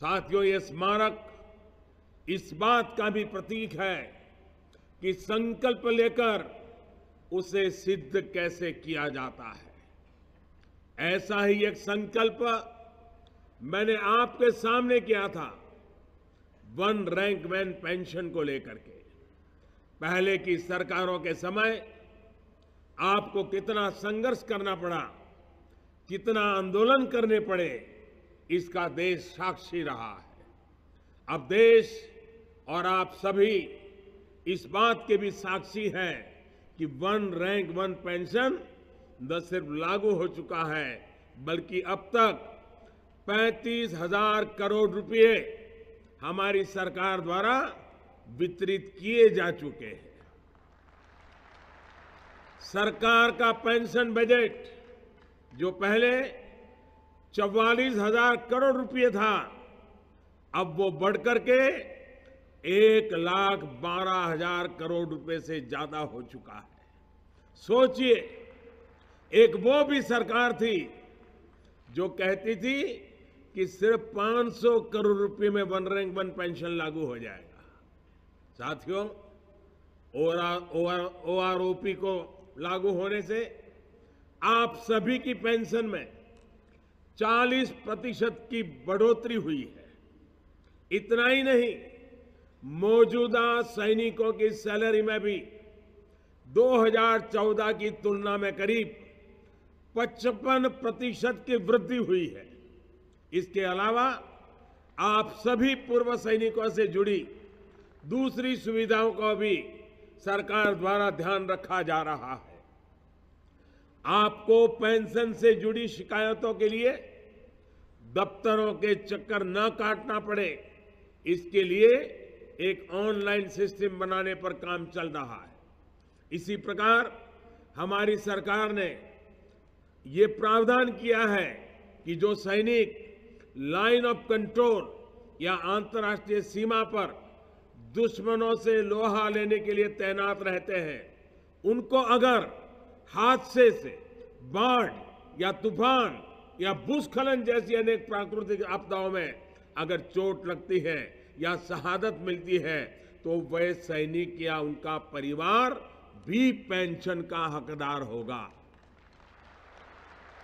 साथियों, ये स्मारक इस बात का भी प्रतीक है कि संकल्प लेकर उसे सिद्ध कैसे किया जाता है। ऐसा ही एक संकल्प मैंने आपके सामने किया था वन रैंक वन पेंशन को लेकर के। पहले की सरकारों के समय आपको कितना संघर्ष करना पड़ा, कितना आंदोलन करने पड़े, इसका देश साक्षी रहा है। अब देश और आप सभी इस बात के भी साक्षी हैं कि वन रैंक वन पेंशन न सिर्फ लागू हो चुका है, बल्कि अब तक 35,000 करोड़ रुपए हमारी सरकार द्वारा वितरित किए जा चुके हैं। सरकार का पेंशन बजट जो पहले 44,000 करोड़ रुपए था, अब वो बढ़कर के 1,12,000 करोड़ रुपए से ज्यादा हो चुका है। सोचिए, एक वो भी सरकार थी जो कहती थी कि सिर्फ 500 करोड़ रुपए में वन रैंक वन पेंशन लागू हो जाएगा। साथियों, ओआरओपी को लागू होने से आप सभी की पेंशन में 40% की बढ़ोतरी हुई है। इतना ही नहीं, मौजूदा सैनिकों की सैलरी में भी 2014 की तुलना में करीब 55% की वृद्धि हुई है। इसके अलावा आप सभी पूर्व सैनिकों से जुड़ी दूसरी सुविधाओं का भी सरकार द्वारा ध्यान रखा जा रहा है। आपको पेंशन से जुड़ी शिकायतों के लिए दफ्तरों के चक्कर न काटना पड़े, इसके लिए एक ऑनलाइन सिस्टम बनाने पर काम चल रहा है। इसी प्रकार हमारी सरकार ने ये प्रावधान किया है कि जो सैनिक लाइन ऑफ कंट्रोल या अंतर्राष्ट्रीय सीमा पर दुश्मनों से लोहा लेने के लिए तैनात रहते हैं, उनको अगर हादसे से, बाढ़ या तूफान या भूस्खलन जैसी अनेक प्राकृतिक आपदाओं में अगर चोट लगती है या शहादत मिलती है, तो वह सैनिक या उनका परिवार भी पेंशन का हकदार होगा।